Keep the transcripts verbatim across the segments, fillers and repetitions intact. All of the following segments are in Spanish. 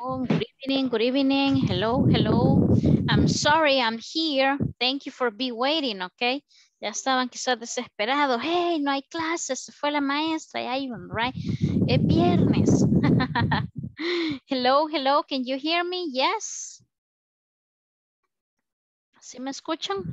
Oh, good evening, good evening. Hello, hello. I'm sorry, I'm here. Thank you for be waiting, okay? Ya estaban quizás desesperados. Hey, no hay clases, se fue la maestra. Ya iban, right? Es viernes. Hello, hello, can you hear me? Yes. ¿Sí me escuchan?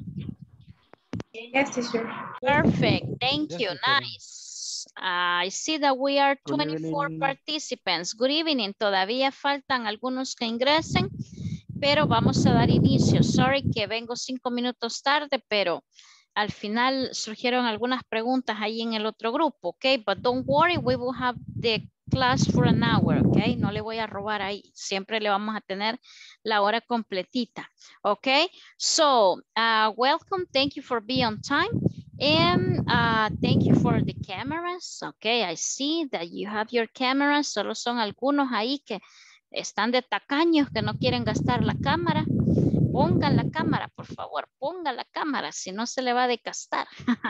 Yes, teacher. Perfect, thank Yes, you, teacher. nice. I see that we are Good twenty-four evening. participants. Good evening, todavía faltan algunos que ingresen, pero vamos a dar inicio. Sorry que vengo cinco minutos tarde, pero al final surgieron algunas preguntas ahí en el otro grupo, ok? But don't worry, we will have the class for an hour, ok? No le voy a robar ahí, siempre le vamos a tener la hora completita, ok? So, uh, welcome, thank you for being on time. And uh, thank you for the cameras. Okay, I see that you have your cameras. Solo son algunos ahí que están de tacaños que no quieren gastar la cámara. Pongan la cámara, por favor. Pongan la cámara, si no se le va a desgastar.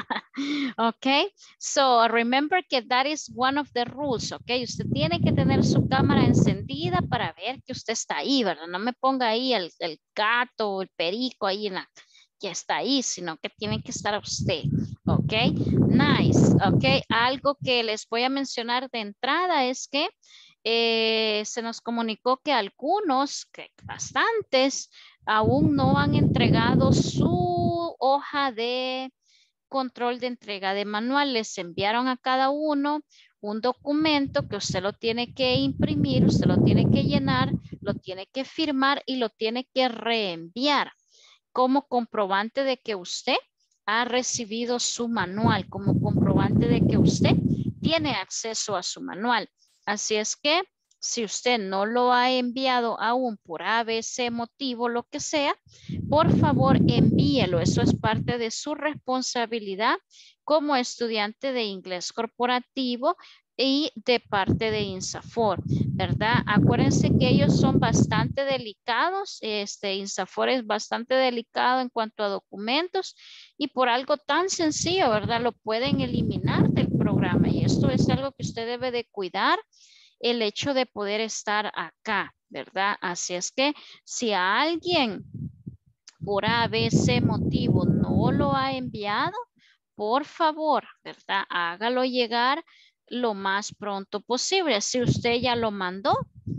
Okay, so remember que that is one of the rules. Okay, usted tiene que tener su cámara encendida para ver que usted está ahí, ¿verdad? No me ponga ahí el, el gato o el perico ahí en la... que está ahí, sino que tiene que estar usted, ¿ok? Nice, ¿ok? Algo que les voy a mencionar de entrada es que eh, se nos comunicó que algunos, que bastantes, aún no han entregado su hoja de control de entrega de manual. Les enviaron a cada uno un documento que usted lo tiene que imprimir, usted lo tiene que llenar, lo tiene que firmar y lo tiene que reenviar como comprobante de que usted ha recibido su manual, como comprobante de que usted tiene acceso a su manual. Así es que si usted no lo ha enviado aún por A, B, C motivo, lo que sea, por favor envíelo. Eso es parte de su responsabilidad como estudiante de inglés corporativo y de parte de INSAFOR, ¿verdad? Acuérdense que ellos son bastante delicados, este INSAFOR es bastante delicado en cuanto a documentos y por algo tan sencillo, ¿verdad? Lo pueden eliminar del programa y esto es algo que usted debe de cuidar, el hecho de poder estar acá, ¿verdad? Así es que si a alguien por A, B, C motivo no lo ha enviado, por favor, ¿verdad? Hágalo llegar lo más pronto posible. Si usted ya lo mandó,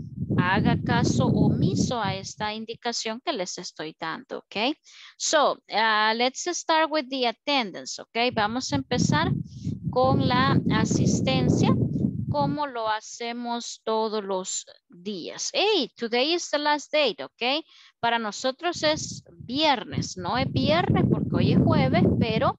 haga caso omiso a esta indicación que les estoy dando, ¿ok? So, uh, let's start with the attendance, ¿ok? Vamos a empezar con la asistencia, como lo hacemos todos los días. Hey, today is the last day, ¿ok? Para nosotros es viernes, no es viernes porque hoy es jueves, pero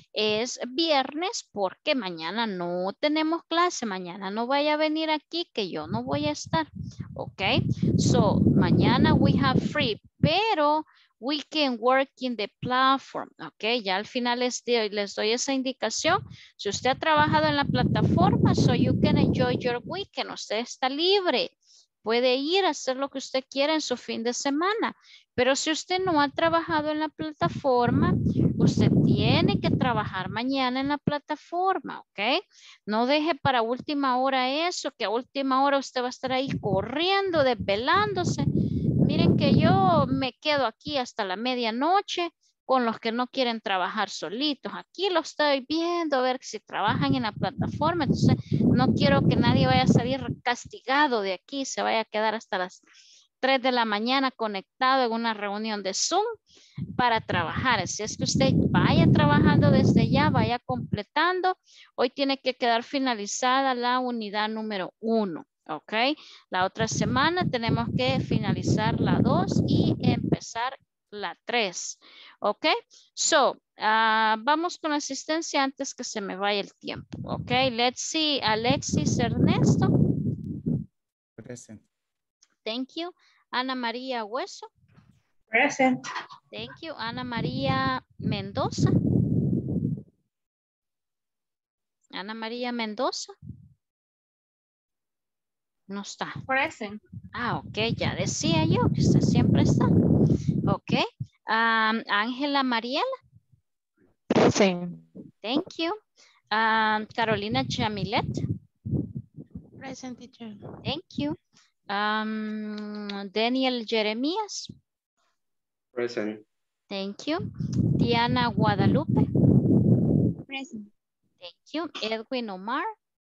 es viernes porque mañana no tenemos clase, mañana no vaya a venir aquí que yo no voy a estar, ¿ok? So, mañana we have free, pero we can work in the platform, ¿ok? Ya al final les doy, les doy esa indicación. Si usted ha trabajado en la plataforma, so you can enjoy your weekend, usted está libre. Puede ir a hacer lo que usted quiera en su fin de semana. Pero si usted no ha trabajado en la plataforma, usted tiene que trabajar mañana en la plataforma, ¿ok? No deje para última hora eso, que a última hora usted va a estar ahí corriendo, desvelándose. Miren que yo me quedo aquí hasta la medianoche con los que no quieren trabajar solitos. Aquí lo estoy viendo, a ver si trabajan en la plataforma. Entonces, no quiero que nadie vaya a salir castigado de aquí, se vaya a quedar hasta las tres de la mañana conectado en una reunión de Zoom para trabajar. Así es que usted vaya trabajando desde ya, vaya completando. Hoy tiene que quedar finalizada la unidad número uno. Ok, la otra semana tenemos que finalizar la dos y empezar la tres. Ok, so uh, vamos con asistencia antes que se me vaya el tiempo. Ok, let's see, Alexis Ernesto. Present. Thank you. Ana María Hueso. Present. Thank you. Ana María Mendoza. Ana María Mendoza. No está. Present. Ah, ok, ya decía yo que usted siempre está. Ok. Um, Ángela Mariela. Present. Thank you. Um, Carolina Chamilet. Present, teacher. Thank you. Um, Daniel Jeremías. Present. Thank you. Diana Guadalupe. Present. Thank you. Edwin Omar.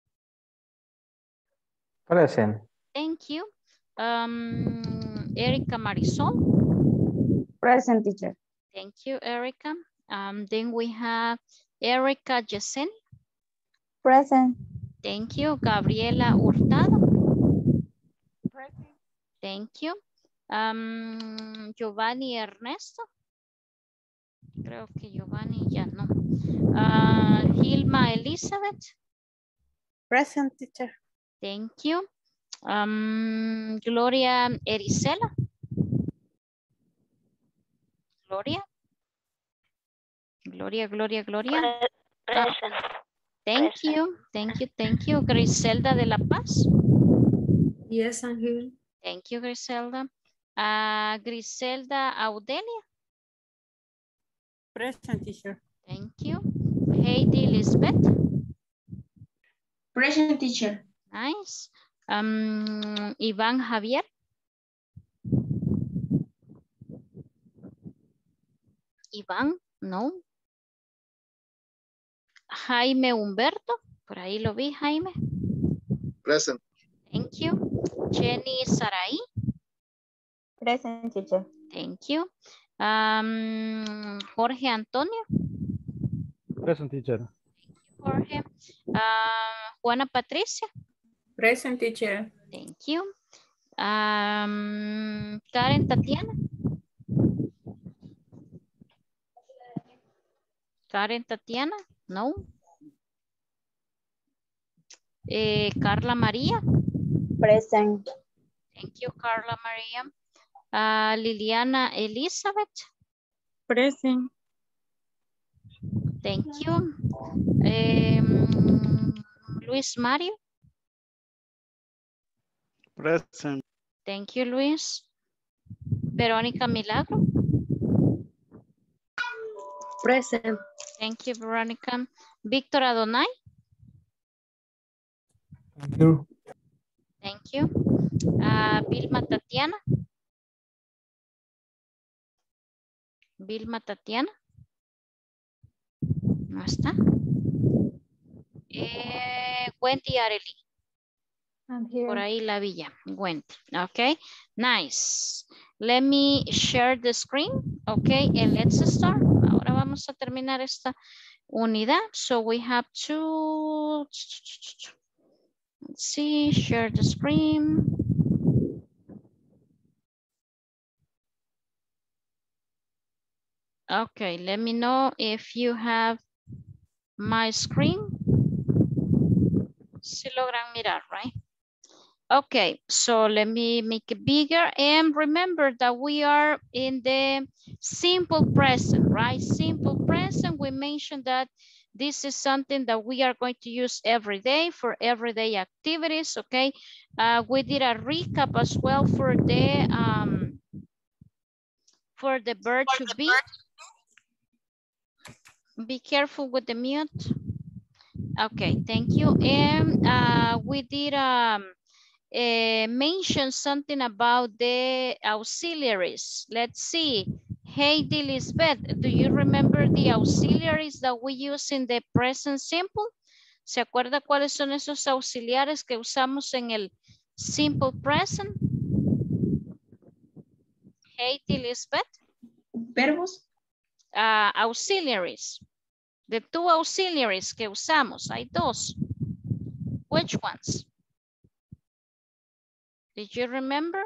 Present. Thank you. Um, Erica Marisol. Present, teacher. Thank you, Erica. Um, then we have Erica Yesenia. Present. Thank you. Gabriela Hurtado. Present. Thank you. Um, Giovanni Ernesto. Creo que Giovanni ya no. Uh, Gilma Elizabeth. Present, teacher. Thank you. Um, Gloria Ericela. Gloria. Gloria, Gloria, Gloria. Present. Ah, thank you. Thank you. Thank you. Griselda de la Paz. Yes, I'm here. Thank you, Griselda. Uh, Griselda Audelia. Present, teacher. Thank you. Heidi Lisbeth. Present, teacher. Nice. Um, Iván Javier. Iván, no. Jaime Humberto. Por ahí lo vi, Jaime. Present. Thank you. Jenny Saraí. Present, teacher. Thank you. Um, Jorge Antonio. Present, teacher. Jorge. Uh, Juana Patricia. Present, teacher. Thank you. Um, Karen Tatiana. Karen Tatiana. No. Eh, Carla María. Present. Thank you, Carla María. Uh, Liliana Elizabeth. Present. Thank you. Um, Luis Mario. Present. Thank you, Luis. Verónica Milagro. Present. Thank you, Veronica. Víctor Adonai. Thank you. Thank you. Uh, Vilma Tatiana. Vilma Tatiana. No está. Eh, Wendy Arely. I'm here. Por ahí la villa. Wendy. Okay. Nice. Let me share the screen. Okay. And let's start. Ahora vamos a terminar esta unidad. So we have to... Let's see. Share the screen. Okay, let me know if you have my screen. Si logran mirar, right? Okay, so let me make it bigger. And remember that we are in the simple present, right? Simple present, we mentioned that this is something that we are going to use every day for everyday activities, okay? Uh, we did a recap as well for the, um, for the verb to be. Be careful with the mute. Okay, thank you. And uh, we did um, uh, mention something about the auxiliaries. Let's see. Hey, Lisbeth, do you remember the auxiliaries that we use in the present simple? ¿Se acuerda cuáles son esos auxiliares que usamos en el simple present? Hey, Lisbeth. Verbos. Uh, auxiliaries. The two auxiliaries que usamos, hay dos. Which ones? Did you remember?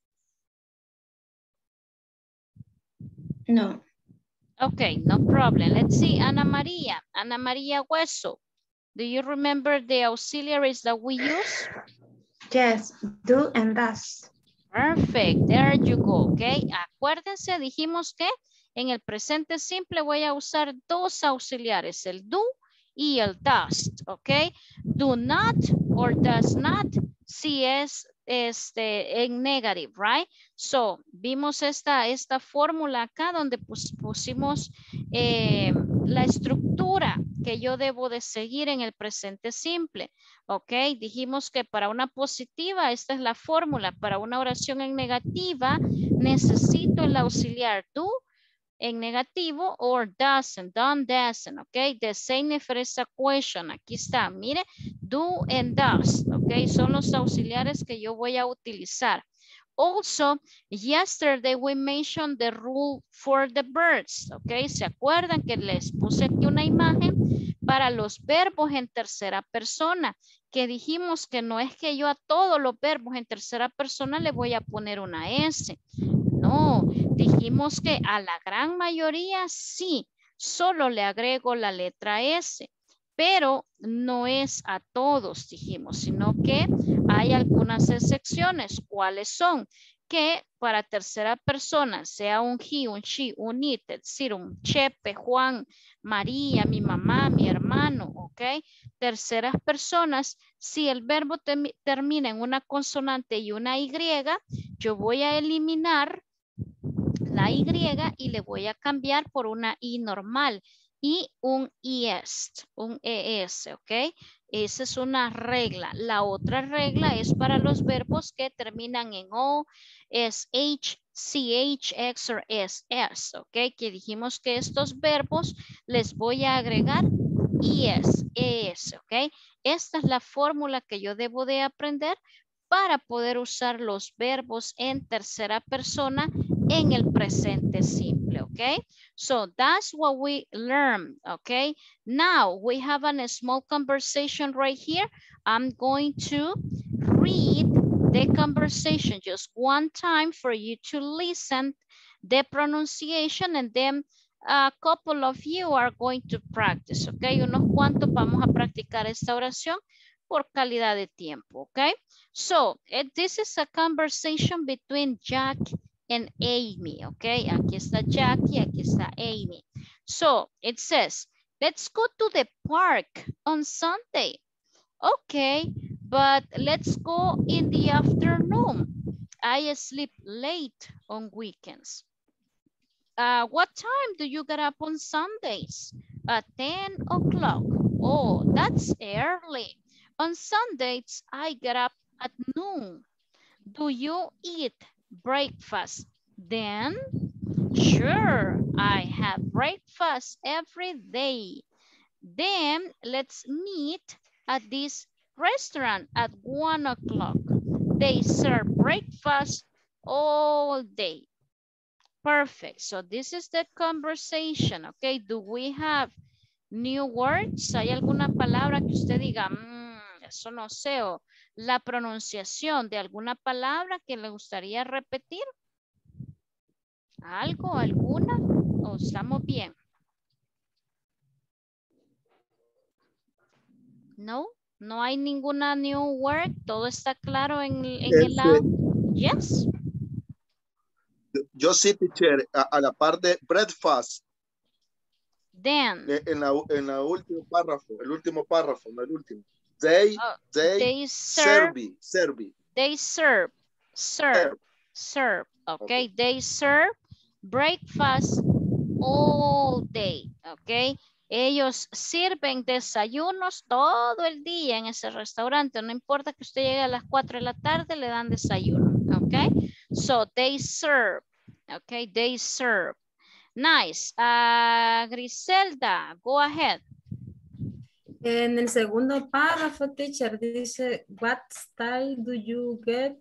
No. Okay, no problem. Let's see, Ana Maria. Ana Maria Hueso. Do you remember the auxiliaries that we use? Yes, do and does. Perfect, there you go, okay. Acuérdense, dijimos que en el presente simple voy a usar dos auxiliares, el do y el does, ok. Do not or does not, si es este, en negative, right? So, vimos esta, esta fórmula acá donde pus, pusimos eh, la estructura que yo debo de seguir en el presente simple. Ok, dijimos que para una positiva, esta es la fórmula. Para una oración en negativa, necesito el auxiliar do en negativo or doesn't, done, doesn't, ok. The same if it is a question. Aquí está, mire, do and does, ok. Son los auxiliares que yo voy a utilizar. Also, yesterday we mentioned the rule for the verbs, ok. ¿Se acuerdan que les puse aquí una imagen para los verbos en tercera persona? Que dijimos que no es que yo a todos los verbos en tercera persona le voy a poner una S. No, dijimos que a la gran mayoría sí, solo le agrego la letra S. Pero no es a todos, dijimos, sino que hay algunas excepciones. ¿Cuáles son? Que para tercera persona, sea un he, un she, un it, es decir, un Chepe, Juan, María, mi mamá, mi hermano, ¿ok? Terceras personas, si el verbo te, termina en una consonante y una Y, yo voy a eliminar la Y y le voy a cambiar por una I normal. Y un es, un es, ¿ok? Esa es una regla. La otra regla es para los verbos que terminan en O, S H, C H, X o S S, ¿ok? Que dijimos que estos verbos les voy a agregar es, es, ¿ok? Esta es la fórmula que yo debo de aprender para poder usar los verbos en tercera persona en el presente simple, okay? So that's what we learned, okay? Now we have a small conversation right here. I'm going to read the conversation just one time for you to listen the pronunciation, and then a couple of you are going to practice, okay? Unos cuantos vamos a practicar esta oración por calidad de tiempo, okay? So, it, this is a conversation between Jack and Amy, okay? Aquí está Jackie, aquí está Amy. So, it says, let's go to the park on Sunday. Okay, but let's go in the afternoon. I sleep late on weekends. Uh, what time do you get up on Sundays? At ten o'clock. Oh, that's early. On Sundays, I get up at noon. Do you eat breakfast then? Sure, I have breakfast every day. Then let's meet at this restaurant at one o'clock. They serve breakfast all day. Perfect. So this is the conversation. Okay, do we have new words? ¿Hay alguna palabra que usted diga, mmm, eso no sé, o la pronunciación de alguna palabra que le gustaría repetir? ¿Algo, alguna? ¿O estamos bien? No, no hay ninguna new word. Todo está claro en, en el lado. Yes. Yo sí, teacher, a, a la parte breakfast. Then. En la, en la último párrafo, el último párrafo, no el último. They, oh, they, they serve, serve, serve. They serve, serve, serve, okay? okay. They serve breakfast all day, okay? Ellos sirven desayunos todo el día en ese restaurante. No importa que usted llegue a las cuatro de la tarde, le dan desayuno, okay? So they serve, okay? They serve. Nice. Uh, Griselda, go ahead. En el segundo párrafo, teacher, dice, what style do you get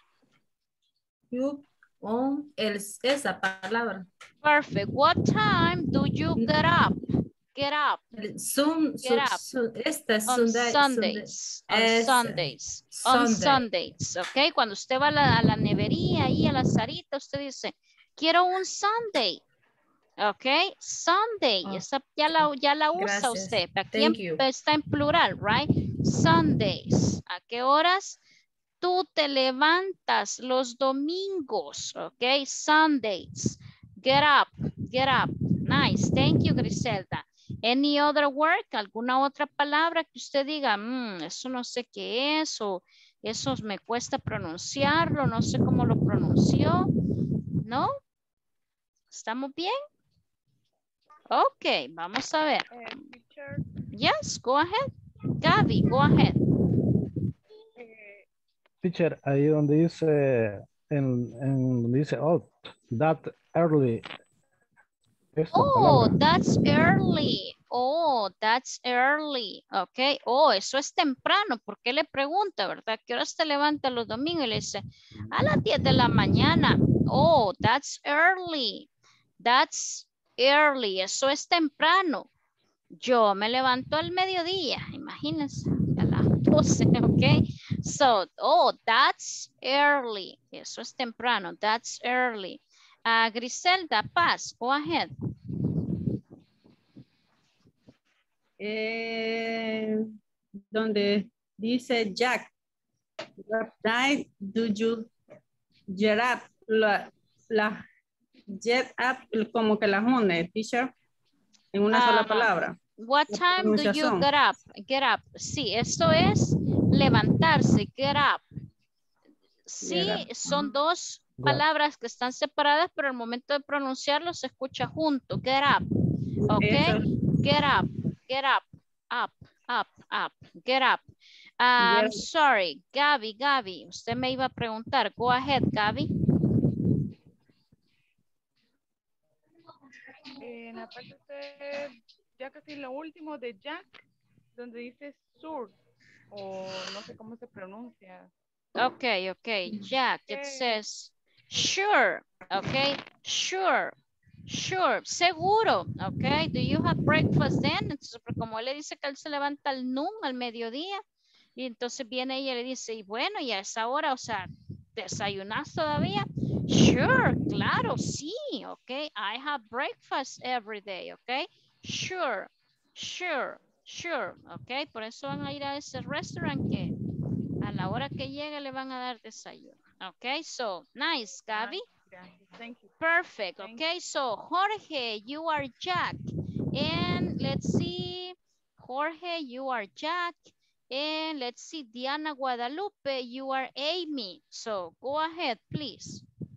you on? El, esa palabra. Perfect. What time do you get up? Get up. Sun, Get up. Sun, esta es on Sunday, Sundays. Sunday. On Sundays. Sunday. On Sundays. Ok. Cuando usted va a la, a la nevería y a la Sarita, usted dice, quiero un Sunday. Ok. Sunday. Oh, Esa ya la, ya la usa gracias. usted. Aquí Thank en, you. está en plural, right? Sundays. ¿A qué horas? Tú te levantas los domingos. Ok. Sundays. Get up. Get up. Nice. Thank you, Griselda. Any other word? ¿Alguna otra palabra que usted diga, mmm, eso no sé qué es, o eso me cuesta pronunciarlo, no sé cómo lo pronunció? ¿No? ¿Estamos bien? Ok, vamos a ver. Eh, teacher, Yes, go ahead. Gaby, go ahead. eh, Teacher, ahí donde dice, en, en donde dice, oh, that early, esta Oh, palabra. that's early. Oh, that's early. Ok. Oh, eso es temprano. ¿Por qué le pregunta, verdad? ¿Qué hora se levanta los domingos? Y le dice, a las diez de la mañana. Oh, that's early. That's early. Eso es temprano. Yo me levanto al mediodía. Imagínense. A las doce, ok. So, oh, that's early. Eso es temprano. That's early. Uh, Griselda Paz, go ahead. Eh, donde dice Jack. What time do you get up? La, la get up como que la une, teacher, en una sola Ah, palabra. What La time do you pronunciación. get up? Get up. Sí, esto es levantarse, get up. Sí, Get up. son dos Get. palabras que están separadas, pero al momento de pronunciarlo se escucha junto. Get up. Ok. Eso. Get up. Get up. Up. Up. Up. Get up. I'm Get up. sorry. Gaby, Gaby. Usted me iba a preguntar. Go ahead, Gaby. eh, en la parte de, ya casi lo último de Jack, donde dice sur, o no sé cómo se pronuncia. Okay, okay. Jack, it ¿Qué? says sure. Okay, sure. Sure, seguro, okay. Do you have breakfast then? Entonces, como él le dice que él se levanta al noon, al mediodía, y entonces viene ella y le dice, y bueno, y a esa hora, o sea, ¿desayunas todavía? Sure, claro, sí, okay. I have breakfast every day, okay. Sure, sure, sure, okay. Por eso van a ir a ese restaurant que a la hora que llegue le van a dar desayuno. Okay, so nice, Gaby. Gracias. Thank you. Perfect. Thank Okay, so Jorge, you are Jack. And let's see, Jorge, you are Jack. And let's see, Diana Guadalupe, you are Amy. So go ahead, please.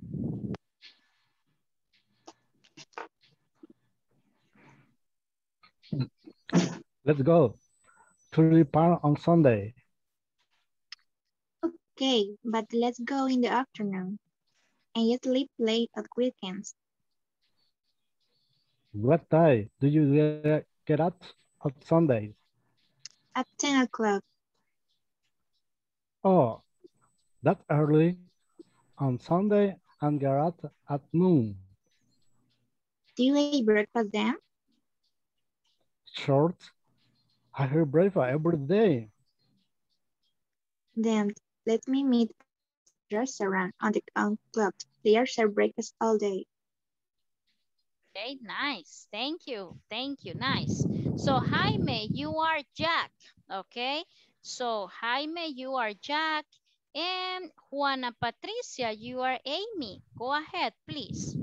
Let's go to the park on Sunday. Okay, but let's go in the afternoon. And you sleep late at weekends. What time do you get, get up on Sundays? At ten o'clock. Oh, that's early on Sunday and get up at noon. Do you eat breakfast then? Short. I hear breakfast every day. Then let me meet at the restaurant on the on clock. They are serve breakfast all day. Okay, nice. Thank you. Thank you. Nice. So Jaime, you are Jack. Okay. So Jaime, you are Jack. And Juana Patricia, you are Amy. Go ahead, please.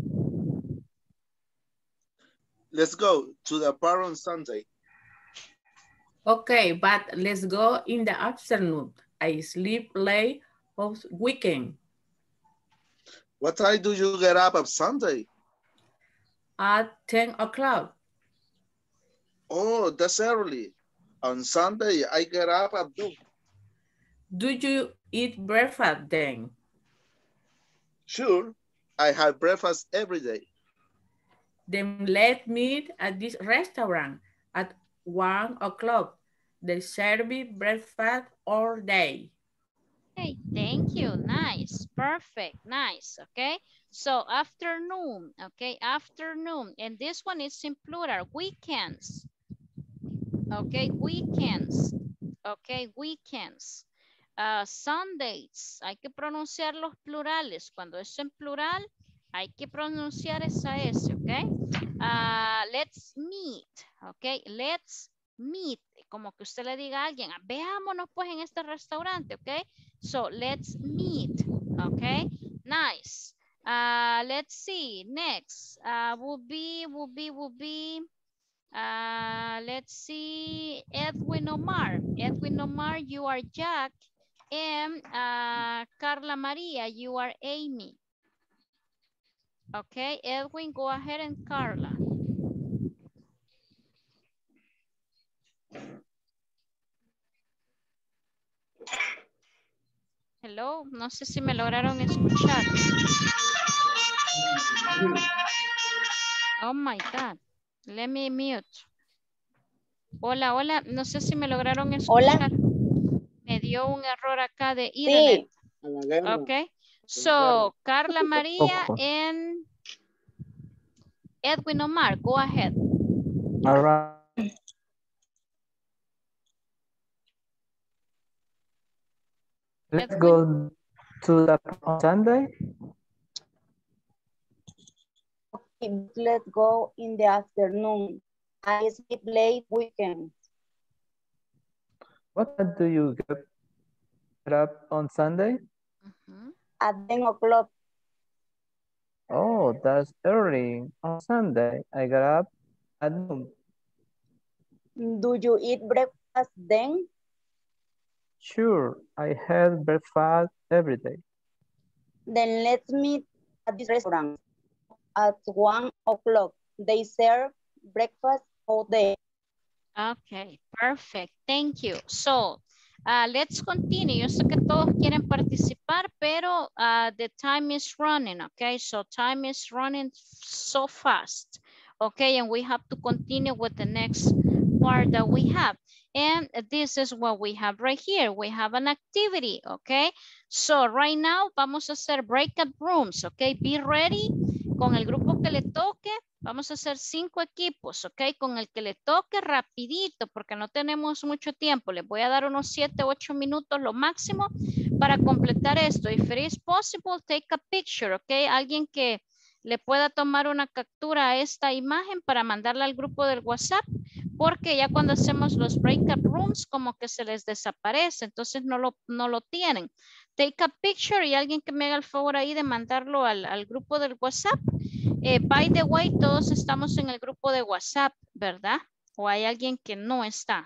Let's go to the park on Sunday. Okay, but let's go in the afternoon. I sleep late on weekend. What time do you get up on Sunday? At ten o'clock. Oh, that's early. On Sunday, I get up at noon. Do you eat breakfast then? Sure, I have breakfast every day. Then let's meet at this restaurant at one o'clock. They serve breakfast all day. Okay, thank you. Nice. Perfect. Nice. Okay. So afternoon. Okay, afternoon. And this one is in plural. Weekends. Okay, weekends. Okay, weekends. Uh, Sundays. Hay que pronunciar los plurales. Cuando es en plural, hay que pronunciar esa S. Okay. Uh, let's meet. Okay, let's meet. Como que usted le diga a alguien, veámonos pues en este restaurante, ok? So, let's meet, ok? Nice. Uh, let's see, next. Uh, will be, will be, will be, uh, let's see, Edwin Omar. Edwin Omar, you are Jack. And uh, Carla Maria, you are Amy. Okay, Edwin, go ahead and Carla. Hello, no sé si me lograron escuchar. Oh my God. Let me mute. Hola, hola. No sé si me lograron escuchar. Hola. Me dio un error acá de internet. Sí. Ok. So, Carla María and Edwin Omar, go ahead. All right. Let's Edwin. go to the on Sunday. Let's go in the afternoon. I sleep late weekends. What time do you get up on Sunday? Uh-huh. At ten o'clock. Oh, that's early. On Sunday, I got up at noon. Do you eat breakfast then? Sure, I have breakfast every day. Then let's meet at this restaurant at one o'clock. They serve breakfast all day. Okay, perfect. Thank you. So, uh, let's continue. Yo sé que todos quieren participar, pero uh, the time is running, okay? So, time is running so fast, okay? And we have to continue with the next part that we have. And this is what we have right here. We have an activity, okay? So, right now, vamos a hacer breakout rooms, okay? Be ready con el grupo que le toque. Vamos a hacer cinco equipos, ¿ok? Con el que le toque rapidito, porque no tenemos mucho tiempo. Les voy a dar unos siete, ocho minutos lo máximo para completar esto. If it is possible, take a picture, ¿ok? Alguien que le pueda tomar una captura a esta imagen para mandarla al grupo del WhatsApp, porque ya cuando hacemos los breakout rooms, como que se les desaparece, entonces no lo, no lo tienen. Take a picture y alguien que me haga el favor ahí de mandarlo al, al grupo del WhatsApp. Eh, by the way, todos estamos en el grupo de WhatsApp, ¿verdad? ¿O hay alguien que no está?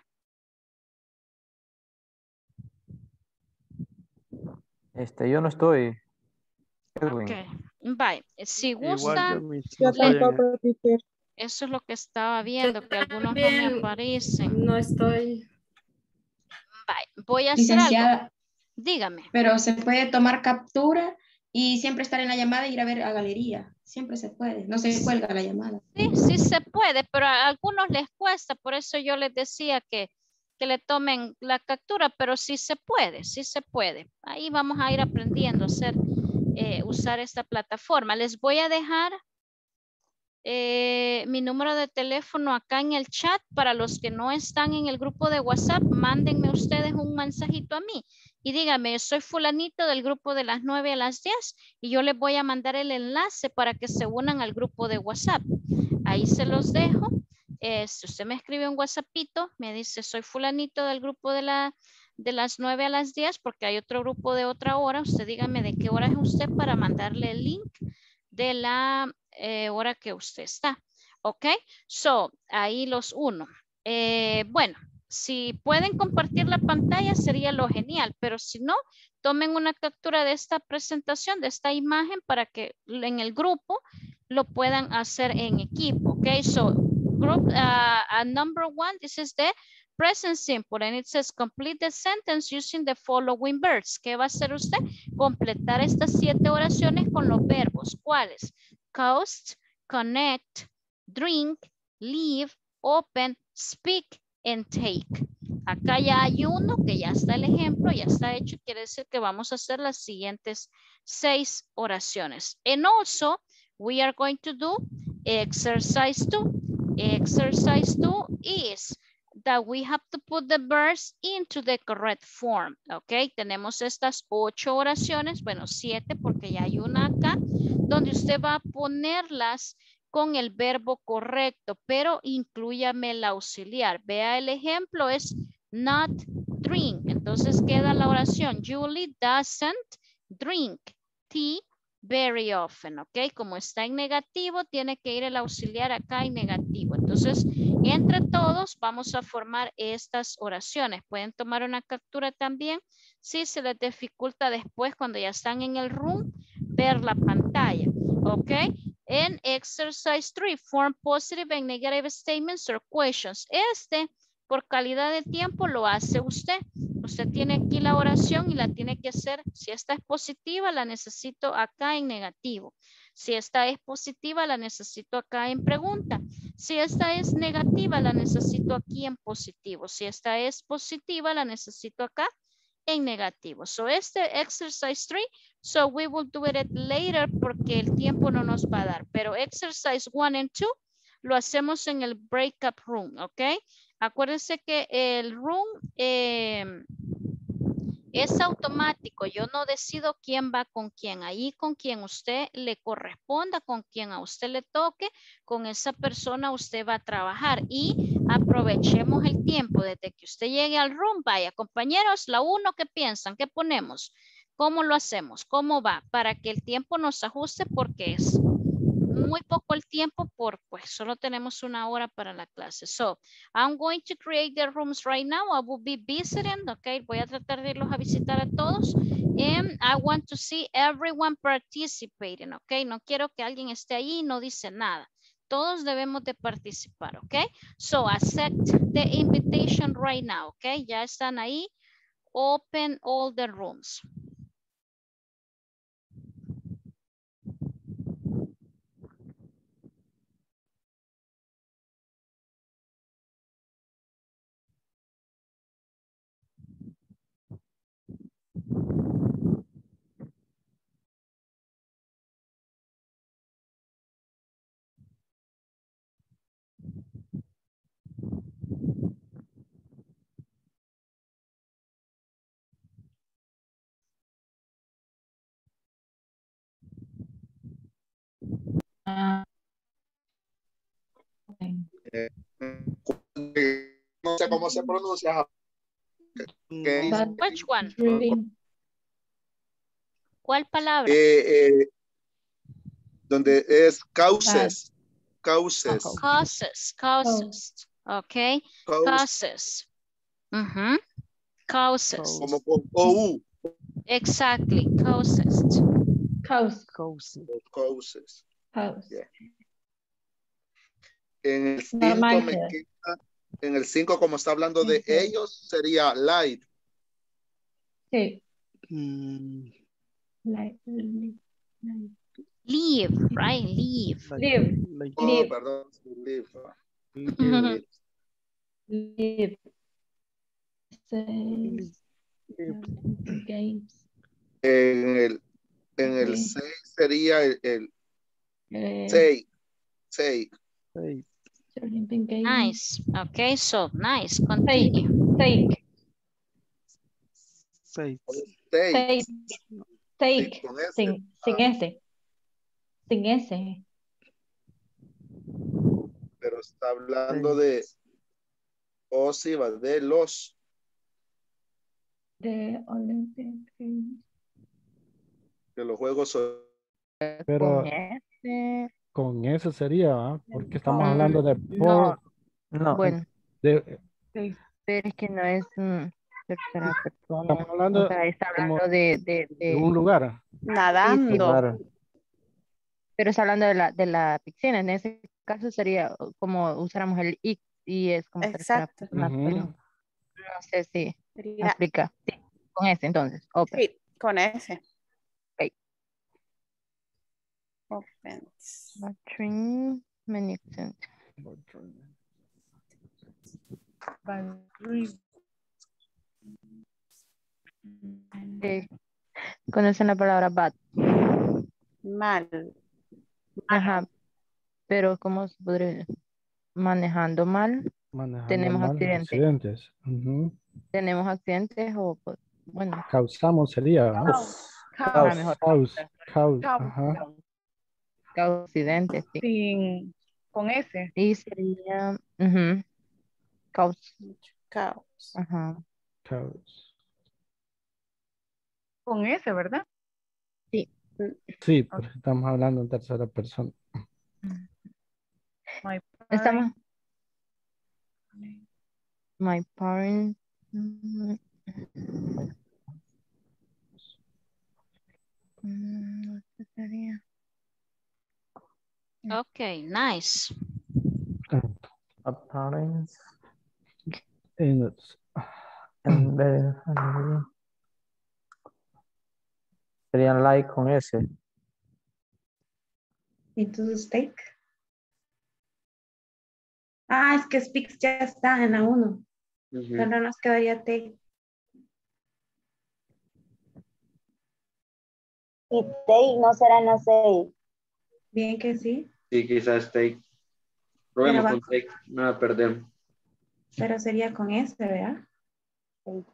Este, yo no estoy. Edwin. Ok, bye. Si gusta, Igual Yo no estoy tampoco, en- teacher. eso es lo que estaba viendo, Yo que algunos no me también aparecen. No estoy. Bye. Voy a hacer Licenciada, algo. Dígame. pero se puede tomar captura y siempre estar en la llamada y ir a ver a galería. Siempre se puede, no se cuelga la llamada. Sí, sí se puede, pero a algunos les cuesta, por eso yo les decía que, que le tomen la captura, pero sí se puede, sí se puede. Ahí vamos a ir aprendiendo a hacer, eh, usar esta plataforma. Les voy a dejar eh, mi número de teléfono acá en el chat. Para los que no están en el grupo de WhatsApp, mándenme ustedes un mensajito a mí y díganme, soy fulanito del grupo de las nueve a las diez y yo les voy a mandar el enlace para que se unan al grupo de WhatsApp. Ahí se los dejo. Eh, si usted me escribe un WhatsAppito, me dice, soy fulanito del grupo de, la, de las nueve a las diez, porque hay otro grupo de otra hora. Usted dígame de qué hora es usted para mandarle el link de la eh, hora que usted está. Ok, so, ahí los uno. Eh, bueno, si pueden compartir la pantalla sería lo genial, pero si no, tomen una captura de esta presentación, de esta imagen, para que en el grupo lo puedan hacer en equipo. Ok, so, group uh, uh, number one, this is the present simple, and it says complete the sentence using the following verbs. ¿Qué va a hacer usted? Completar estas siete oraciones con los verbos. ¿Cuáles? Coast, connect, drink, leave, open, speak, and take. Acá ya hay uno que ya está el ejemplo, ya está hecho. Quiere decir que vamos a hacer las siguientes seis oraciones. And also, we are going to do exercise two. Exercise two is that we have to put the verbs into the correct form. Ok, tenemos estas ocho oraciones, bueno, siete porque ya hay una acá, donde usted va a ponerlas con el verbo correcto, pero inclúyame el auxiliar. Vea el ejemplo, es not drink. Entonces queda la oración, Julie doesn't drink tea very often, ok. Como está en negativo, tiene que ir el auxiliar acá en negativo. Entonces, entre todos vamos a formar estas oraciones. Pueden tomar una captura también si se les dificulta después cuando ya están en el room ver la pantalla, ok. En exercise three, form positive and negative statements or questions. Este por calidad de tiempo lo hace usted. Usted tiene aquí la oración y la tiene que hacer. Si esta es positiva, la necesito acá en negativo. Si esta es positiva, la necesito acá en pregunta. Si esta es negativa, la necesito aquí en positivo. Si esta es positiva, la necesito acá en negativo. So este exercise three, so we will do it later porque el tiempo no nos va a dar. Pero exercise one and two lo hacemos en el breakup room, ¿ok? Acuérdense que el room eh, es automático. Yo no decido quién va con quién. Ahí con quien usted le corresponda, con quien a usted le toque, con esa persona usted va a trabajar. Y aprovechemos el tiempo desde que usted llegue al room. Vaya, compañeros, la uno, ¿qué piensan? ¿Qué ponemos? ¿Cómo lo hacemos? ¿Cómo va? Para que el tiempo nos ajuste porque es muy poco el tiempo por, pues, solo tenemos una hora para la clase. So, I'm going to create the rooms right now. I will be visiting, okay? Voy a tratar de irlos a visitar a todos. And I want to see everyone participating, okay? No quiero que alguien esté ahí y no dice nada. Todos debemos de participar, okay? So, accept the invitation right now, okay? Ya están ahí. Open all the rooms. Ah, Eh, no sé cómo se pronuncia. Okay. Which one? ¿Cuál palabra? Eh, eh, donde es causes. Causes. Causes. Causes. Ok. Causes. Uh-huh. Causes. Como con O U. Exactly. Causes. Causes. Causes. Causes. Yeah. En el cinco Normal me queda. queda, en el cinco como está hablando de Sí. ellos, sería light. Sí. Mm, Like, like, like. Leave, right? Leave. like- Live. like- Oh, Live. perdón. Live. Ujú. Live. Say, live. games. En el, en el Sí. seis sería el, el Eh, say. Say. Say, Olympic Games. Nice. Okay, so nice. Continue. Take. say, Say. Take. Take. Sí, con ese. Sin, sin Ah. ese. Sin ese. Pero está hablando say. de, o sí, va, de los. The Olympic Games. De los juegos. Pero Con ese, con eso sería, ¿va? Porque estamos con- hablando de no, por, No, bueno, de- pero es que no es mm, tercera persona. estamos hablando O sea, está como hablando de, de, de de- un lugar. Nadando. claro. pero está hablando de la, de la piscina. En ese caso sería como usáramos el X y es como tercera Exacto. persona, Ujú. pero no sé si Sería- aplica. Sí, con ese entonces, open. Sí, con ese. Ok. Offense. Battery, many accent. Sí. Conocen la palabra bad. Mal. Ajá. Pero ¿cómo se podría? Manejando mal, Manejando tenemos mal, accidentes. accidentes. Ujú. tenemos accidentes o pues, bueno, Causamos sería, ¿va? ah, mejor Caus, caus, Caus. ajá. accidentes, sí. Sin, con ese. Y sería, ujú, caus, Caos. ajá, Caus. Con ese, ¿verdad? Sí, pero estamos hablando en tercera persona. My estamos, parents. my parents, mm, mm, ¿qué sería? Okay, nice. Apparent. in En vez- Serían like con S. Entonces, steak. Ah, es que speaks ya está en la uno. Ujú. Solo nos quedaría take. Y take no será en la seis. Bien que sí, Sí, quizás take. Probemos Pero va- con take. Nada perdemos. pero sería con S, ¿verdad? Ujú.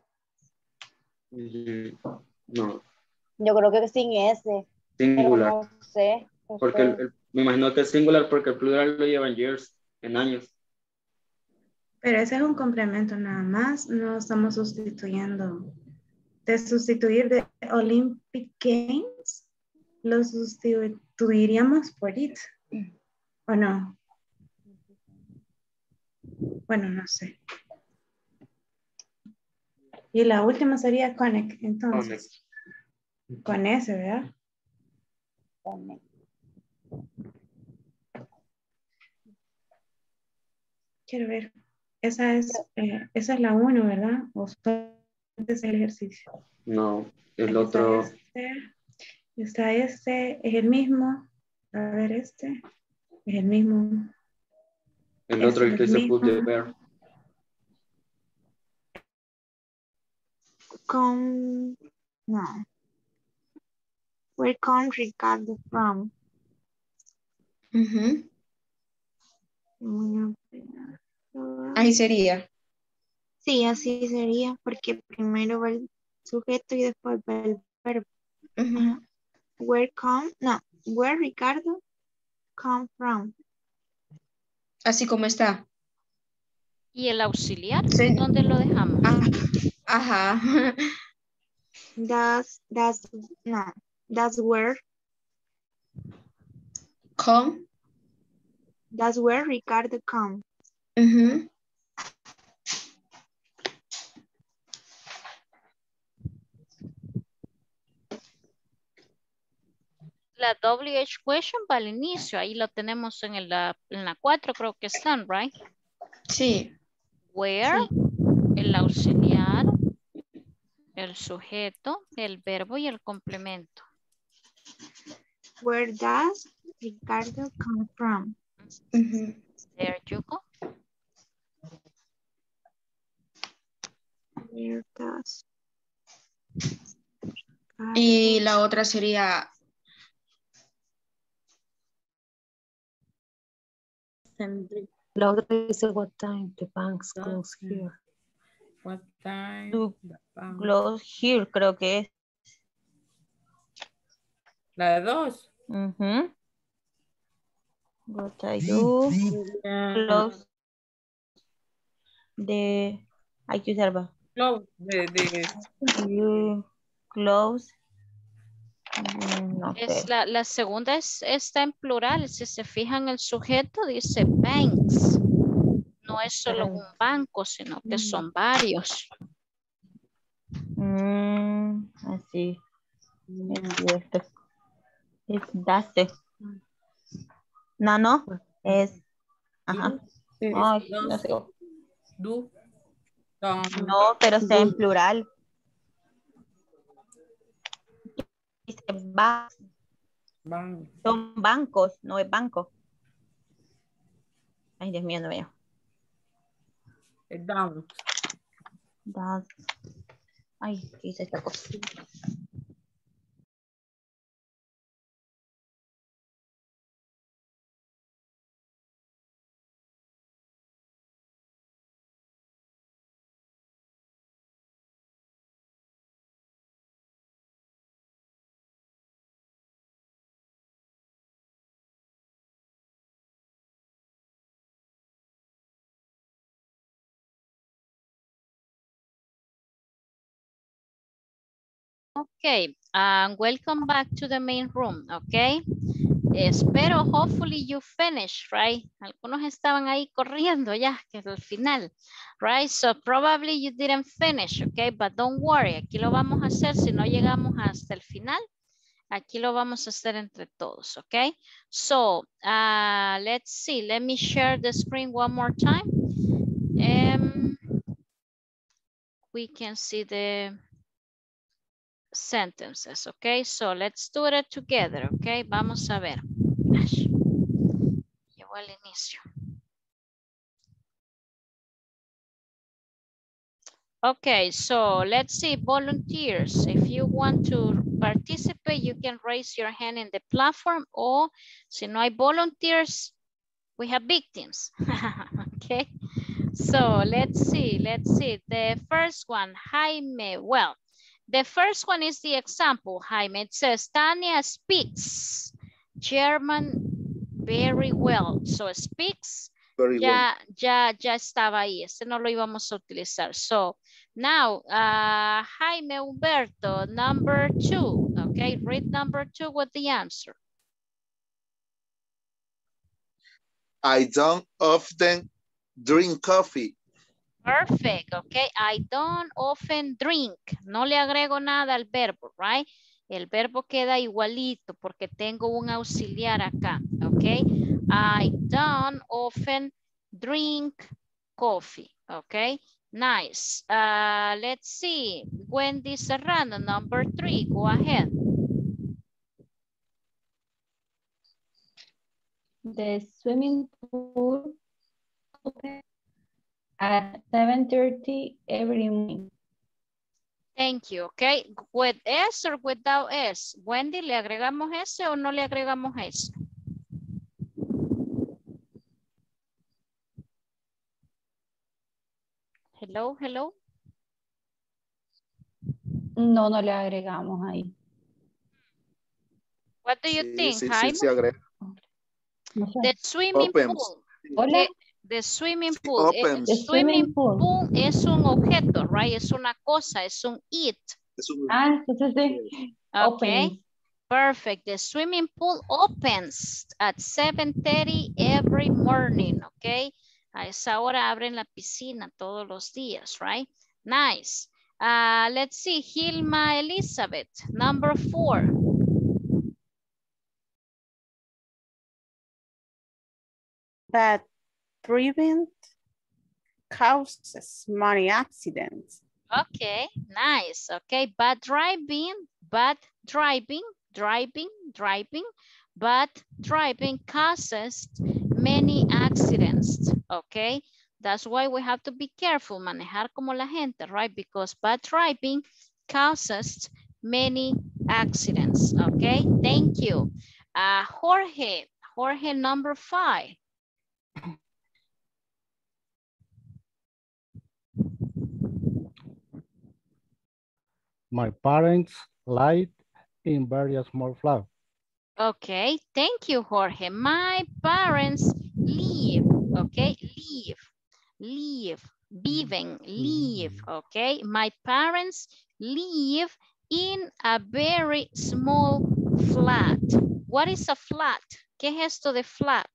No, Yo creo que sin ese. Pero singular. no sé. no Porque sé. el- el- me imagino que es singular porque el plural lo llevan years, en años. Pero ese es un complemento nada más, no estamos sustituyendo. De sustituir de Olympic Games, lo sustituiríamos por it. ¿O no? Bueno, no sé. Y la última sería connect, entonces. Con ese, ¿verdad? Quiero ver. Esa es, eh, esa es la uno, ¿verdad? O solamente es el ejercicio. No, el Aquí está otro, este, está este, es el mismo. A ver, este es el mismo. el Este otro el es que el se put mismo. de ver. Con, no. Where come Ricardo from? Ujú. Bueno, Ahí sería. sí, así sería, porque primero va el sujeto y después va el verbo. Ujú. Ajá. Where come, no, where Ricardo come from. Así como está. ¿Y el auxiliar? Sí. ¿Dónde lo dejamos? Ah, ajá. Does, does, no, does where, Come. does where Ricardo come. Ujú. La W H question va al inicio. Ahí lo tenemos en, el, la, en la cuatro, creo que están, right? Sí. Where, Sí. el auxiliar, el sujeto, el verbo y el complemento. Where does Ricardo come from? Ujú. There you go. Where does Y Ricardo- la otra sería La otra dice what time the banks close here. What time? Do the bank- close here, creo que es. La de dos. Ujú. What I do Ya. close de hay que usar va. No, de, de, You close. mm, No Es sé. la, la segunda es, está en plural. Si se fijan, el sujeto dice banks. No es solo un banco, sino que son varios. Mm, así. Es cierto. Es daste. No, no. Es. Ajá. Sí, es Ay, dos. no sé. do, don, No, pero está en plural. Dice ba- ban, Son bancos, no es banco. Ay, Dios mío, no veo. es down. Das- Ay, ¿qué hice esta cosa? Okay, um, welcome back to the main room, okay? Espero, hopefully you finish, right? Algunos estaban ahí corriendo ya, que es el final, right? So probably you didn't finish, okay? But don't worry, aquí lo vamos a hacer si no llegamos hasta el final. Aquí lo vamos a hacer entre todos, okay? So, uh, let's see. Let me share the screen one more time. Um, we can see the sentences, okay? So let's do it together, okay? Vamos a ver. Ash. Llegó al inicio. Okay, so let's see, volunteers. If you want to participate, you can raise your hand in the platform, or si no hay volunteers, we have victims. Okay, so let's see, let's see. The first one, Jaime. Well, the first one is the example, Jaime. It says, Tanya speaks German very well. So speaks, Very ya, well. ya, ya estaba ahí. Este no lo íbamos a utilizar. So now, uh, Jaime Humberto, number two. Okay, read number two with the answer. I don't often drink coffee. Perfect, okay. I don't often drink. No le agrego nada al verbo, right? El verbo queda igualito porque tengo un auxiliar acá, okay. I don't often drink coffee, okay. Nice. Uh, let's see. Wendy Serrano, number three. Go ahead. The swimming pool open at seven thirty every morning. Thank you, okay. With S or without S? Wendy, ¿le agregamos S o no le agregamos S? Hello, hello. No, no le agregamos ahí. What do you Sí, think, sí, Jaime? sí, sí, agrega. No sé. The swimming Opens. pool. Hola. Que the swimming Sí, pool. eh, opens. The swimming swimming pool. pool es un objeto, right? Es una cosa, es un it. Es un- Ah, entonces sí. Okay. Open. Perfect. The swimming pool opens at seven thirty every morning, okay? A esa hora abren la piscina todos los días, right? Nice. Uh, let's see, Hilma Elizabeth, number four. That prevent causes many accidents. Okay, nice. Okay, bad driving, bad driving, driving, driving, bad driving causes many accidents. Okay, that's why we have to be careful, manejar como la gente, right? Because bad driving causes many accidents. Okay, thank you. Uh, Jorge, Jorge number five. My parents live in very small flat. Okay, thank you, Jorge. My parents live, okay, live, live, viven, live, okay. My parents live in a very small flat. What is a flat? ¿Qué es esto de flat?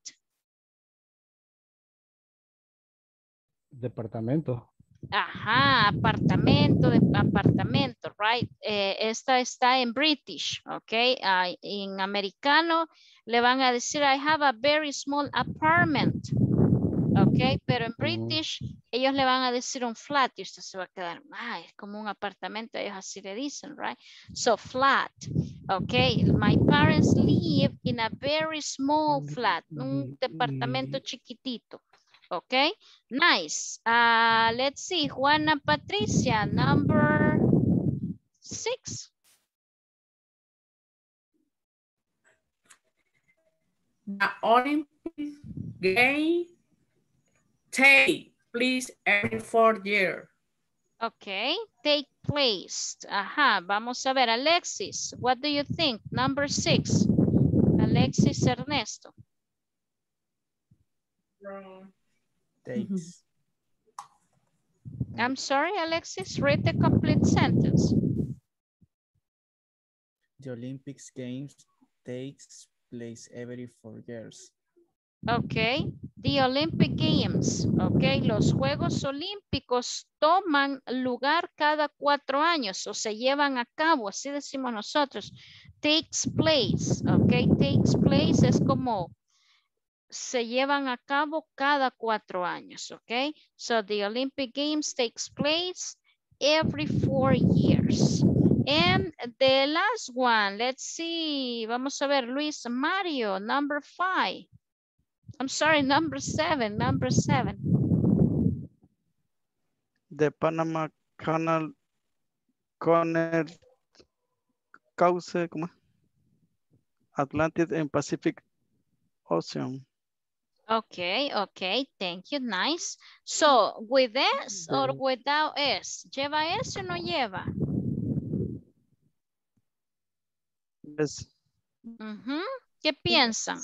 Departamento. Ajá, apartamento, de apartamento, right? Eh, esta está en British, ok. Uh, en americano le van a decir, I have a very small apartment, ok. Pero en British ellos le van a decir un flat y usted se va a quedar, ah, es como un apartamento, ellos así le dicen, right? So flat, ok. My parents live in a very small flat, un departamento chiquitito. Okay, nice. Uh, let's see, Juana Patricia, number six. The Olympic Games take place every four years. Okay, take place. Ajá, vamos a ver, Alexis, what do you think? Number six, Alexis Ernesto. Wrong. Takes. I'm sorry, Alexis, read the complete sentence. The Olympics Games takes place every four years. Ok, the Olympic Games, ok, los Juegos Olímpicos toman lugar cada cuatro años o se llevan a cabo, así decimos nosotros, takes place, ok, takes place es como se llevan a cabo cada cuatro años, ok, so the Olympic Games takes place every four years. And the last one, let's see. Vamos a ver, Luis Mario, number five. I'm sorry, number seven, number seven. The Panama Canal connects cauce, ¿cómo? Atlantic and Pacific Ocean. Okay, okay, thank you, nice. So, with S or without S? ¿Lleva S o no lleva? Yes. Uh-huh. ¿Qué piensan?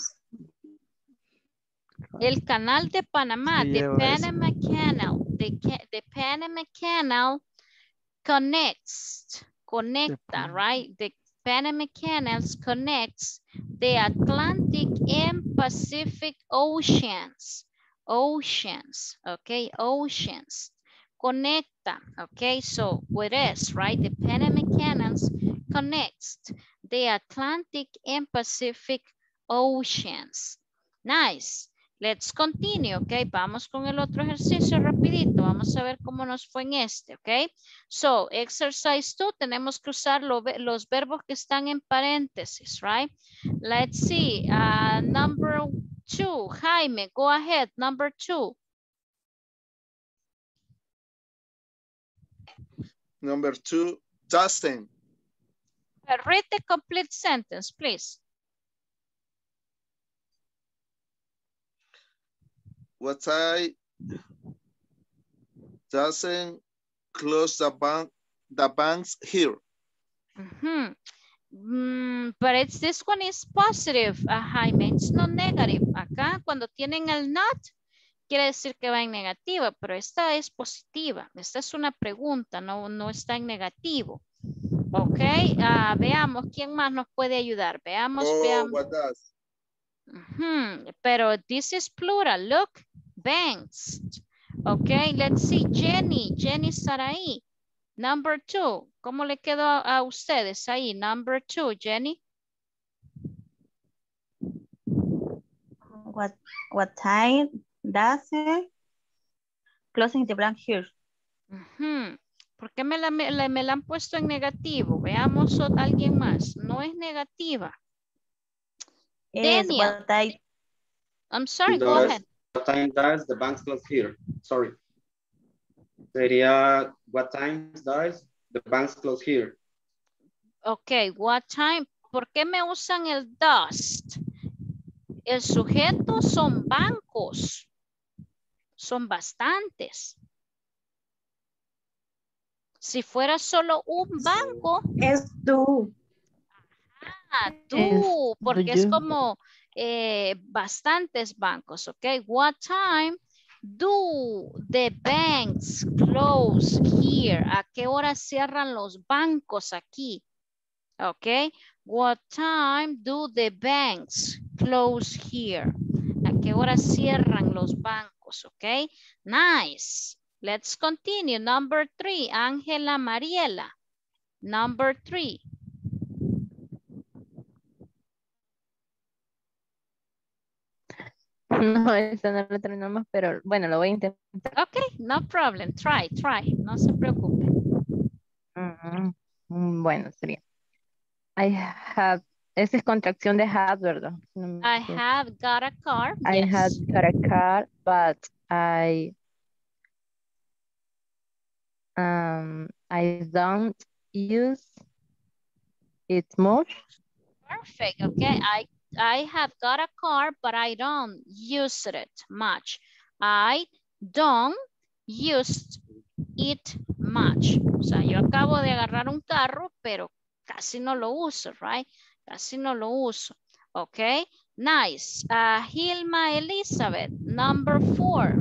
El canal de Panamá, Sí, the lleva Panama Canal, the, the Panama Canal connects, conecta, right? The Panama Canals connects the Atlantic and Pacific Oceans. Oceans, okay, oceans. Conecta, okay, so with S, right? The Panama Canals connects the Atlantic and Pacific Oceans. Nice. Let's continue, ok. Vamos con el otro ejercicio rapidito. Vamos a ver cómo nos fue en este, ok. So, exercise two, tenemos que usar lo, los verbos que están en paréntesis, right? Let's see. Uh, number two, Jaime, go ahead. Number two. Number two, Dustin. Read the complete sentence, please. What I doesn't close the bank, the banks here. Mm-hmm. mm, but it's this one is positive, uh, Jaime, it's not negative. Acá cuando tienen el not, quiere decir que va en negativa, pero esta es positiva. Esta es una pregunta, no, no está en negativo. Ok, uh, veamos quién más nos puede ayudar. Veamos, Oh, veamos. what does? Mm-hmm. Pero this is plural, look, banks. Ok, let's see, Jenny, Jenny Saraí. Number two, ¿cómo le quedó a ustedes ahí? Number two, Jenny. What, what time does it? Closing the blank here. Uh-huh. ¿Por qué me la, me, la, me la han puesto en negativo? Veamos a alguien más. No es negativa. Is Daniel. what I... I'm sorry, does, go ahead. What time does the bank close here? Sorry. Sería, what time does the bank close here? Ok, what time? ¿Por qué me usan el dust? El sujeto son bancos. Son bastantes. Si fuera solo un banco. Es tú. Ah, tú, porque es como eh, bastantes bancos, ok. What time do the banks close here? ¿A qué hora cierran los bancos aquí? Ok. What time do the banks close here? ¿A qué hora cierran los bancos? Ok. Nice. Let's continue. Number three, Ángela Mariela. Number three. No, eso no lo terminamos, pero bueno, lo voy a intentar. Ok, no problem. Try, try. No se preocupe. Mm, bueno, sería. I have, esa es contracción de have, ¿verdad? No I have got a car. I yes. have got a car, but I um I don't use it much. Perfect. Okay. I I have got a car, but I don't use it much. I don't use it much. O sea, yo acabo de agarrar un carro, pero casi no lo uso, right? Casi no lo uso. Okay. Nice. Uh, Hilma Elizabeth, number four.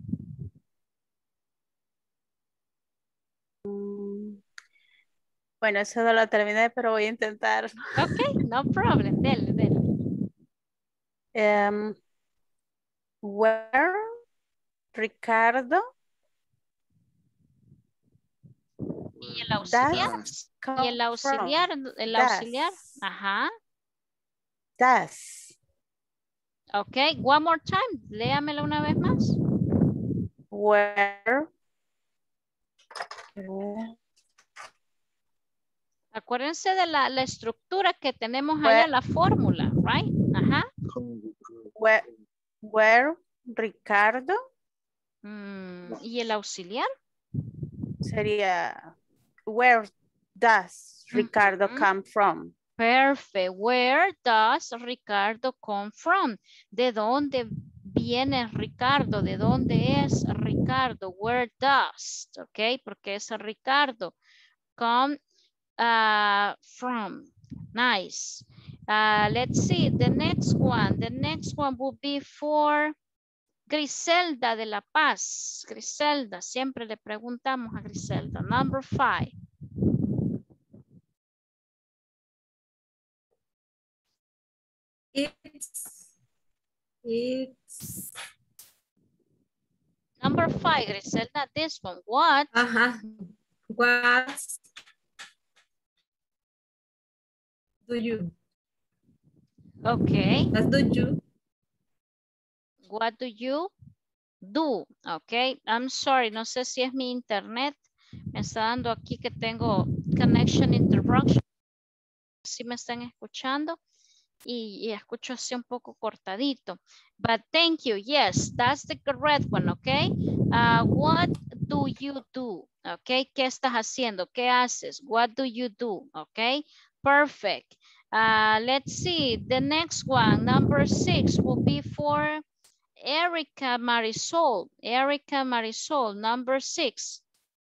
Bueno, eso no lo terminé, pero voy a intentar. Ok, no problem. Dele, dele. Um, where Ricardo ¿Y el auxiliar? ¿Y el auxiliar? El auxiliar. Ajá. Does. Ok, one more time. Léamelo una vez más. Where Acuérdense de la, la estructura que tenemos allá, la fórmula, right? Ajá. Where, where Ricardo. Mm, ¿y el auxiliar? Sería, where does Ricardo Mm-hmm. come from? Perfect. Where does Ricardo come from? ¿De dónde viene Ricardo? ¿De dónde es Ricardo? Where does, ok, porque es Ricardo. Come uh, from. Nice. Uh, let's see, the next one. The next one will be for Griselda de La Paz. Griselda, siempre le preguntamos a Griselda. Number five. It's, it's. Number five, Griselda, this one. What? Uh-huh. What do you? Okay. What do you? What do you do? Okay. I'm sorry, no sé si es mi internet. Me está dando aquí que tengo connection interruption. Si me están escuchando. Y, y escucho así un poco cortadito. But thank you. Yes, that's the correct one, okay? Uh, what do you do? Okay, ¿qué estás haciendo? ¿Qué haces? What do you do? Okay, perfect. Uh, let's see, the next one, number six, will be for Erica Marisol. Erica Marisol, number six.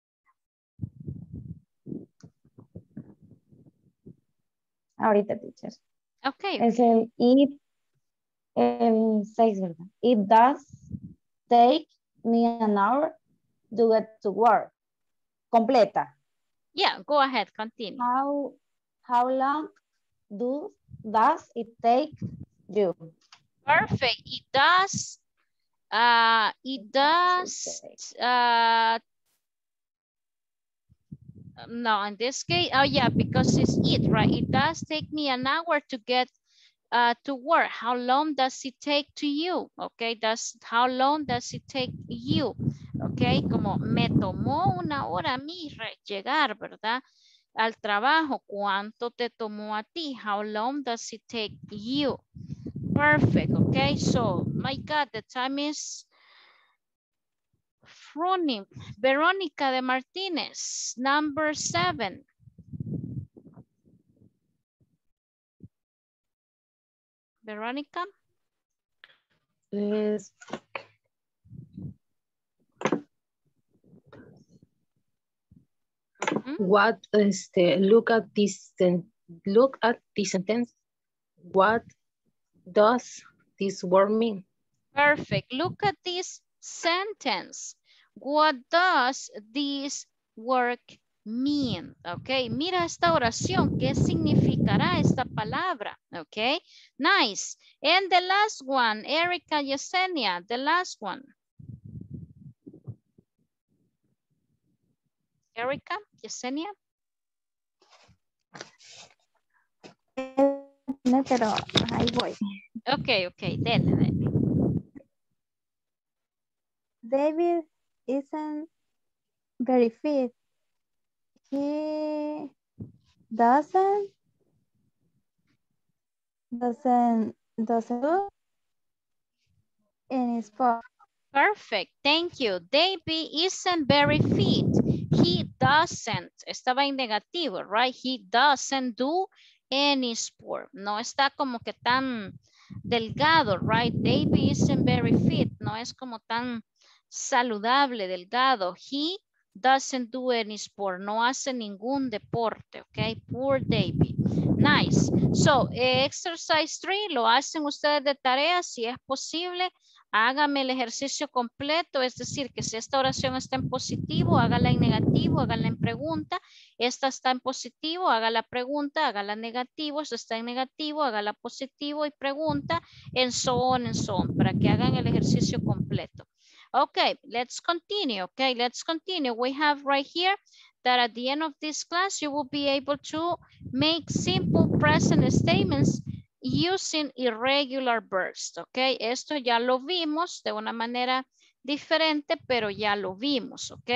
Ahorita, teacher. Okay. Es el it, el seis, ¿verdad? It does take me an hour to get to work. Completa. Yeah, go ahead, continue. How, how long do, does it take you? Perfect. It does. Uh, it does. Uh, no, in this case, oh yeah, because it's it, right? It does take me an hour to get uh, to work. How long does it take to you? Okay, does how long does it take you? Okay, como me tomó una hora a mí llegar, ¿verdad? Al trabajo. ¿Cuánto te tomó a ti? How long does it take you? Perfect. Okay, so my God, the time is running. Verónica de Martínez, number seven. Verónica. Yes. Mm-hmm. What is the, look at this, look at this sentence. What does this word mean? Perfect. Look at this sentence. What does this work mean? Ok, mira esta oración. ¿Qué significará esta palabra? Ok, nice. And the last one, Erica Yesenia, the last one. Erica Yesenia. No, pero ahí voy. Ok, ok, dele, dele. David isn't very fit. He doesn't doesn't doesn't do any sport. Perfect, thank you. David isn't very fit. He doesn't. Estaba en negativo, right? He doesn't do any sport. No está como que tan delgado, right? David isn't very fit. No es como tan saludable, delgado. He doesn't do any sport. No hace ningún deporte, ok? Poor David. Nice. So, eh, exercise three, lo hacen ustedes de tarea, si es posible. Hágame el ejercicio completo, es decir, que si esta oración está en positivo, hágala en negativo, hágala en pregunta. Esta está en positivo, haga la pregunta, hágala en negativo. Esta está en negativo, hágala positivo y pregunta, en so on, en so on, para que hagan el ejercicio completo. Okay, let's continue. Okay, let's continue. We have right here that at the end of this class, you will be able to make simple present statements using irregular verbs, ok, esto ya lo vimos de una manera diferente, pero ya lo vimos, ok.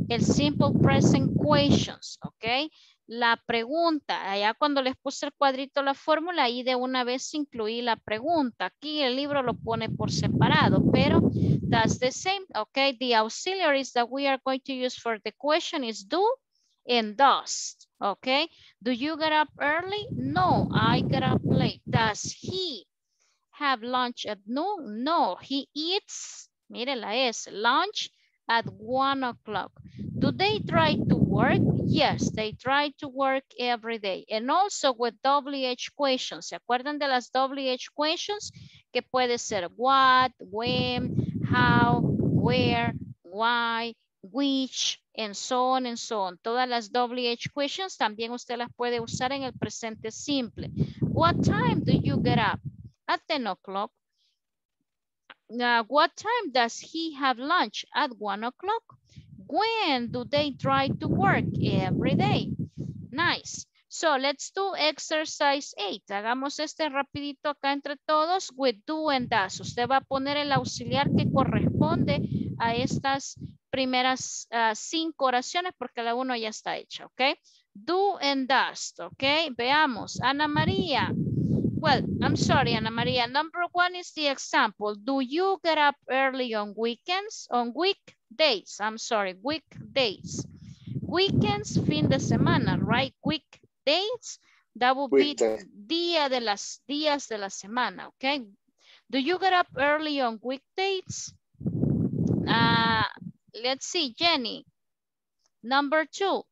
el simple present questions, ¿ok? La pregunta, allá cuando les puse el cuadrito la fórmula, ahí de una vez incluí la pregunta. Aquí el libro lo pone por separado, pero that's the same, okay? The auxiliaries that we are going to use for the question is do and does, okay? Do you get up early? No, I get up late. Does he have lunch at noon? No, he eats, mire la S, lunch at one o'clock. Do they try to work? Yes, they try to work every day. And also with W H questions. ¿Se acuerdan de las W H questions? Que puede ser what, when, how, where, why, which, and so on and so on. Todas las W H questions también usted las puede usar en el presente simple. What time do you get up? At ten o'clock. Uh, what time does he have lunch? At one o'clock. When do they try to work? Every day. Nice. So let's do exercise eight. Hagamos este rapidito acá entre todos with do and does. Usted va a poner el auxiliar que corresponde a estas primeras uh, cinco oraciones porque la uno ya está hecha, ¿ok? Do and does, ¿ok? Veamos. Ana María. Well, I'm sorry, Ana María. Number one is the example. Do you get up early on weekends? On weekdays, I'm sorry, weekdays. Weekends, fin de semana, right? Weekdays, that would be día de las días de la semana, okay? Do you get up early on weekdays? Uh, let's see, Jenny. Number two.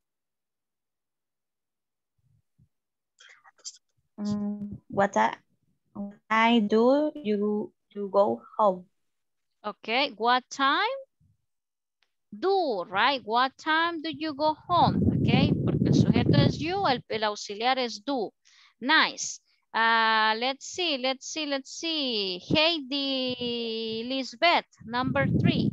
Um, what I, what I do, you, you go home. Okay, what time? Do, right? What time do you go home? Okay, porque el sujeto es you, el, el auxiliar es do. Nice. Uh, let's see, let's see, let's see. Heidi Lisbeth, number three.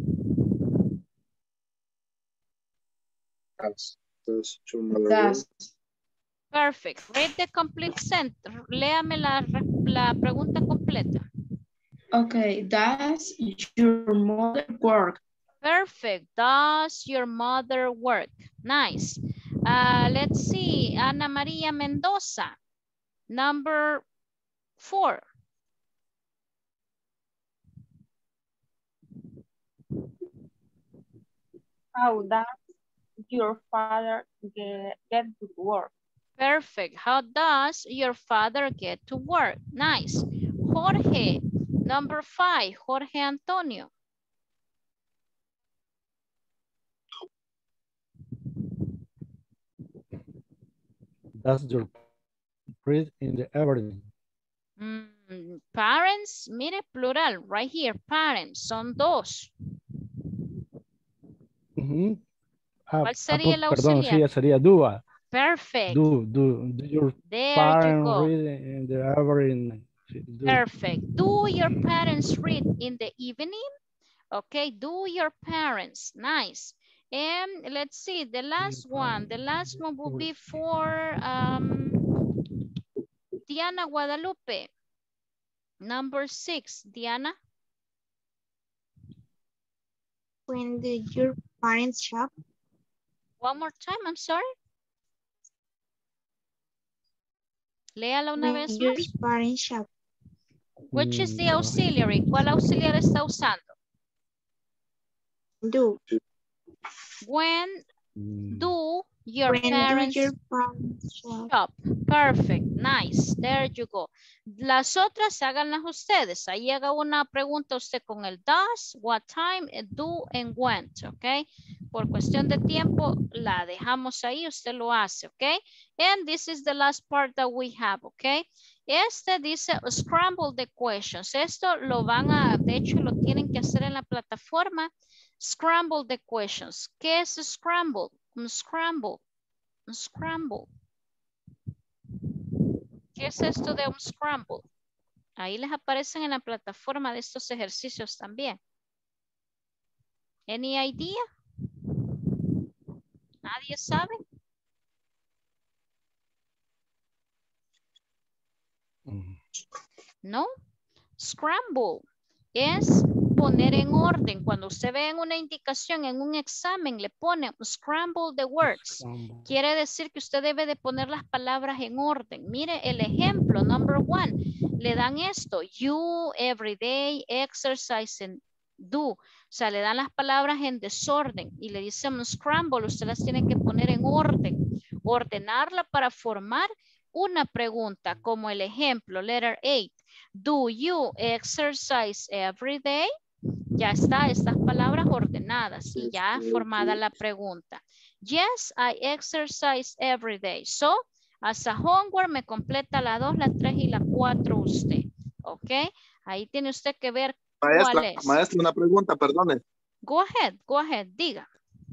Does, does your mother Does. work? Perfect. Read the complete sentence. Léame la, la pregunta completa. Okay, does your mother work? Perfect. Does your mother work? Nice. Uh, let's see. Ana Maria Mendoza. Number four. How does your father get, get to work? Perfect. How does your father get to work? Nice. Jorge, number five. Jorge Antonio. Does your read in the evening? Mm, parents, mire, plural, right here. Parents, son dos. Uh-huh. ah, ¿Cuál sería ah, el perdón, auxiliar? sí, sería do. ah. Perfect. Do, do, do your There parents you go. read in the evening? Do. Perfect. Do your parents read in the evening? Okay, do your parents. Nice. And let's see, the last one. The last one will be for um, Diana Guadalupe. Number six, Diana. When did your parents shop? One more time, I'm sorry. Léala una When vez your más. parents shop. Which is the auxiliary? ¿Cuál auxiliar está usando? Do. When do your When parents, do your parents shop? shop? Perfect, nice, there you go. Las otras háganlas ustedes. Ahí haga una pregunta usted con el does, what time, do, and when, ok. Por cuestión de tiempo la dejamos ahí, usted lo hace, ok. And this is the last part that we have, ok. Este dice scramble the questions. Esto lo van a, de hecho lo tienen que hacer en la plataforma. Scramble the questions. ¿Qué es scramble? Un scramble. Un scramble. ¿Qué es esto de un scramble? Ahí les aparecen en la plataforma de estos ejercicios también. Any idea? ¿Nadie sabe? No. Scramble es poner en orden. Cuando usted ve en una indicación, en un examen, le pone scramble the words. Scramble. Quiere decir que usted debe de poner las palabras en orden. Mire el ejemplo, number one. Le dan esto, you, everyday, exercise, and do. O sea, le dan las palabras en desorden y le dicen scramble, usted las tiene que poner en orden. Ordenarla para formar una pregunta, como el ejemplo, letter eight. Do you exercise every day? Ya está, estas palabras ordenadas y ya formada la pregunta. Yes, I exercise every day. So, as a homework me completa la dos, la tres y la cuatro usted. ¿Ok? Ahí tiene usted que ver Maestra, cuál es. maestra, una pregunta, perdone. Go ahead, go ahead, diga.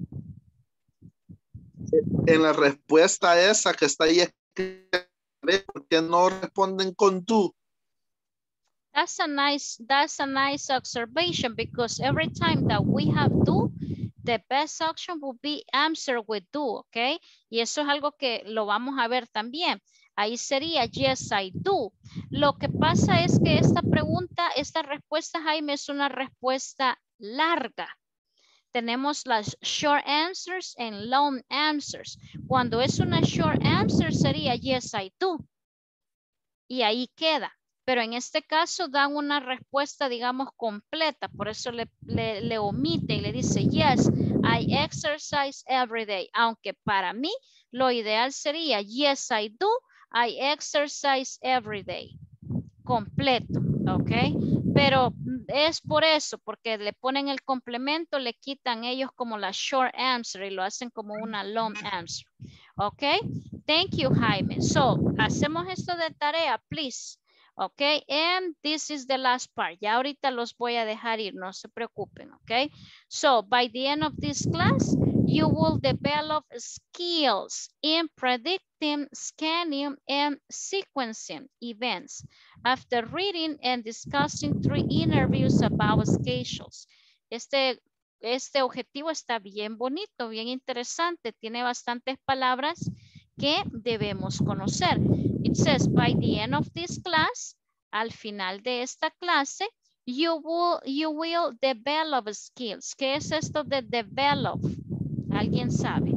En la respuesta esa que está ahí, ¿por qué no responden con tú? That's a nice, that's a nice observation because every time that we have do, the best option will be answer with do, okay? Y eso es algo que lo vamos a ver también. Ahí sería yes, I do. Lo que pasa es que esta pregunta, esta respuesta, Jaime, es una respuesta larga. Tenemos las short answers and long answers. Cuando es una short answer sería yes, I do. Y ahí queda. Pero en este caso dan una respuesta, digamos, completa. Por eso le, le, le omite y le dice, yes, I exercise every day. Aunque para mí lo ideal sería, yes, I do, I exercise every day. Completo, ¿ok? Pero es por eso, porque le ponen el complemento, le quitan ellos como la short answer y lo hacen como una long answer. ¿Ok? Thank you, Jaime. So, hacemos esto de tarea, please. Okay, and this is the last part. Ya ahorita los voy a dejar ir, no se preocupen, okay? So, by the end of this class, you will develop skills in predicting, scanning, and sequencing events after reading and discussing three interviews about schedules. Este, este objetivo está bien bonito, bien interesante, tiene bastantes palabras que debemos conocer. It says, by the end of this class, al final de esta clase, you will, you will develop skills. ¿Qué es esto de develop? ¿Alguien sabe?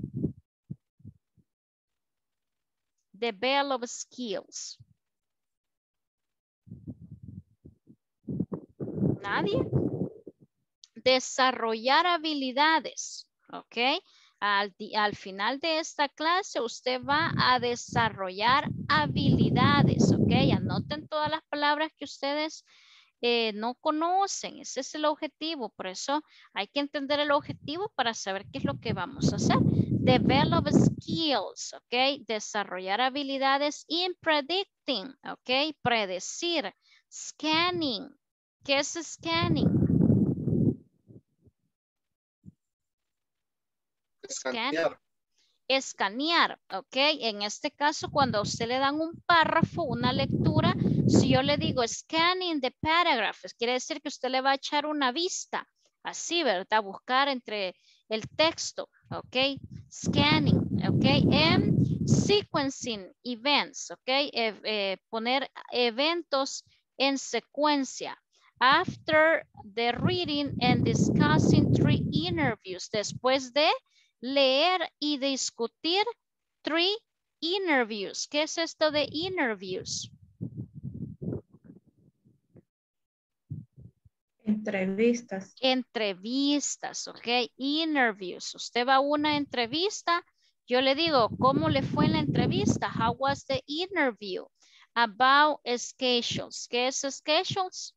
Develop skills. ¿Nadie? Desarrollar habilidades, ¿ok? Al, al final de esta clase usted va a desarrollar habilidades, ¿ok? Anoten todas las palabras que ustedes eh, no conocen. Ese es el objetivo. Por eso hay que entender el objetivo para saber qué es lo que vamos a hacer. Develop skills, ¿ok? Desarrollar habilidades in predicting, ¿ok? Predecir. Scanning. ¿Qué es scanning? Escanear. Escanear, ok. En este caso, cuando a usted le dan un párrafo, una lectura, si yo le digo scanning the paragraphs, quiere decir que usted le va a echar una vista, así, ¿verdad? Buscar entre el texto, ok. Scanning, ok. And sequencing events, ok. Eh, eh, poner eventos en secuencia. After the reading and discussing three interviews, después de leer y discutir three interviews. ¿Qué es esto de interviews? Entrevistas. Entrevistas, ok. Interviews. Usted va a una entrevista. Yo le digo, ¿cómo le fue en la entrevista? How was the interview? About schedules. ¿Qué es schedules?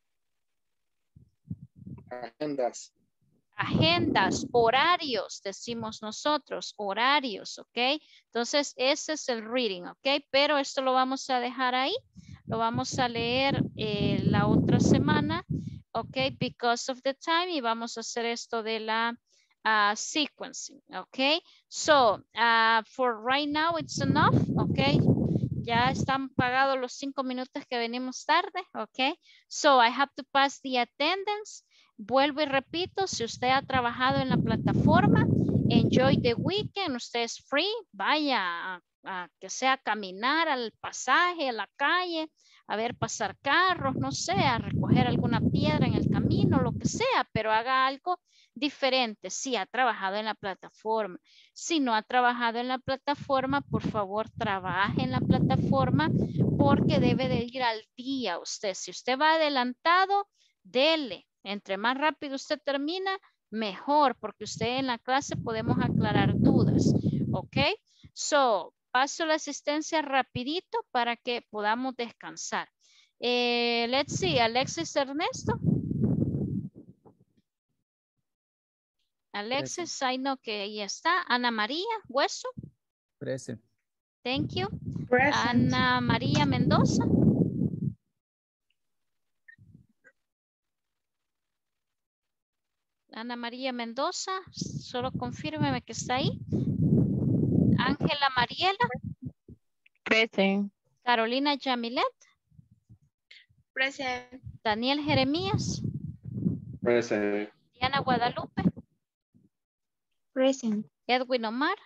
Agendas. Agendas, horarios, decimos nosotros, horarios, ¿ok? Entonces, ese es el reading, ¿ok? Pero esto lo vamos a dejar ahí. Lo vamos a leer eh, la otra semana, ¿ok? Because of the time. Y vamos a hacer esto de la uh, sequencing, ¿ok? So, uh, for right now, it's enough, ¿ok? Ya están pagados los cinco minutos que venimos tarde, ¿ok? So, I have to pass the attendance. Vuelvo y repito, si usted ha trabajado en la plataforma, enjoy the weekend, usted es free, vaya, a que sea caminar al pasaje, a la calle, a ver pasar carros, no sé, a recoger alguna piedra en el camino, lo que sea, pero haga algo diferente. Si ha trabajado en la plataforma. Si no ha trabajado en la plataforma, por favor, trabaje en la plataforma porque debe de ir al día usted. Si usted va adelantado, dele. Entre más rápido usted termina, mejor, porque usted en la clase podemos aclarar dudas. ¿Ok? So, paso la asistencia rapidito para que podamos descansar. Eh, let's see, Alexis Ernesto. Alexis, I know que ahí está. Ana María Hueso. Present. Thank you. Present. Ana María Mendoza. Ana María Mendoza, solo confírmeme que está ahí. Ángela Mariela. Present. Carolina Yamilet. Present. Daniel Jeremías. Present. Diana Guadalupe. Present. Edwin Omar.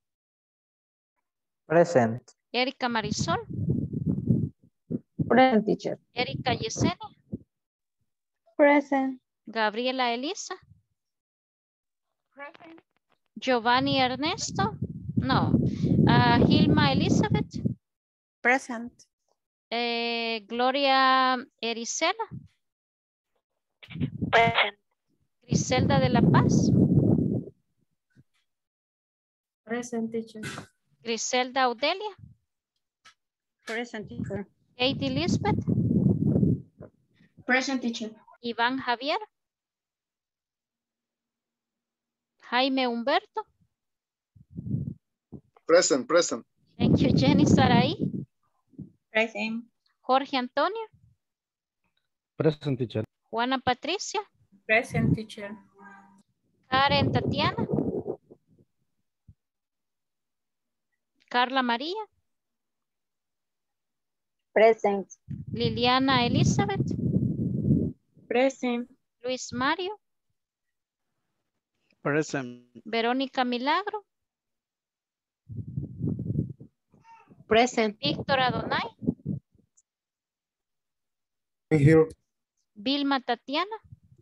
Present. Erika Marisol. Present, teacher. Erika Yesenia. Present. Gabriela Elisa. Present. Giovanni Ernesto. No. Uh, Hilma Elizabeth. Present. Eh, Gloria Ericela. Present. Griselda de la Paz. Present, teacher. Griselda Audelia. Present, teacher. Katie Lisbeth. Present, teacher. Iván Javier. Jaime Humberto. Present, present. Thank you, Jenny Saraí. Present. Jorge Antonio. Present, teacher. Juana Patricia. Present, teacher. Karen Tatiana. Carla María. Present. Liliana Elizabeth. Present. Luis Mario. Present. Verónica Milagro. Present. Víctor Adonai. Here. Vilma Tatiana.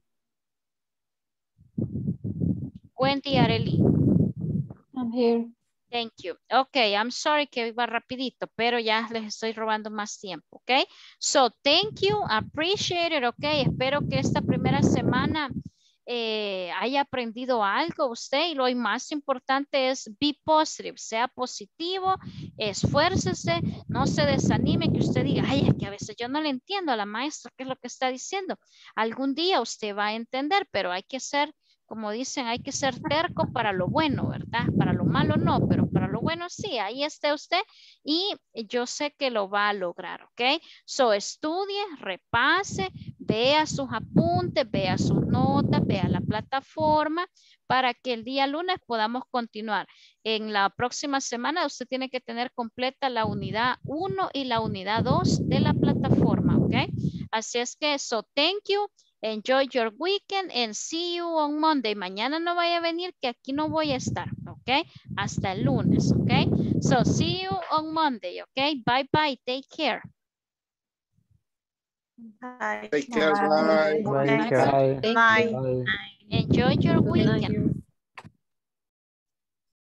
Wendy Arely. I'm here. Thank you. Ok, I'm sorry que iba rapidito, pero ya les estoy robando más tiempo, ok? So, thank you, appreciate it, ok? Espero que esta primera semana eh, haya aprendido algo usted y lo más importante es be positive, sea positivo, esfuércese, no se desanime, que usted diga, ay, es que a veces yo no le entiendo a la maestra qué es lo que está diciendo. Algún día usted va a entender, pero hay que ser, como dicen, hay que ser terco para lo bueno, ¿verdad? Para lo malo no, pero para lo bueno sí, ahí está usted y yo sé que lo va a lograr, ¿ok? So, estudie, repase, vea sus apuntes, vea sus notas, vea la plataforma para que el día lunes podamos continuar. En la próxima semana usted tiene que tener completa la unidad uno y la unidad dos de la plataforma, ¿ok? Así es que, so, thank you. Enjoy your weekend and see you on Monday. Mañana no vaya a venir que aquí no voy a estar, ¿ok? Hasta el lunes, ¿ok? So, see you on Monday, ¿ok? Bye, bye. Take care. Bye. Take care, bye. Bye. Bye. Bye. Bye. Enjoy your weekend.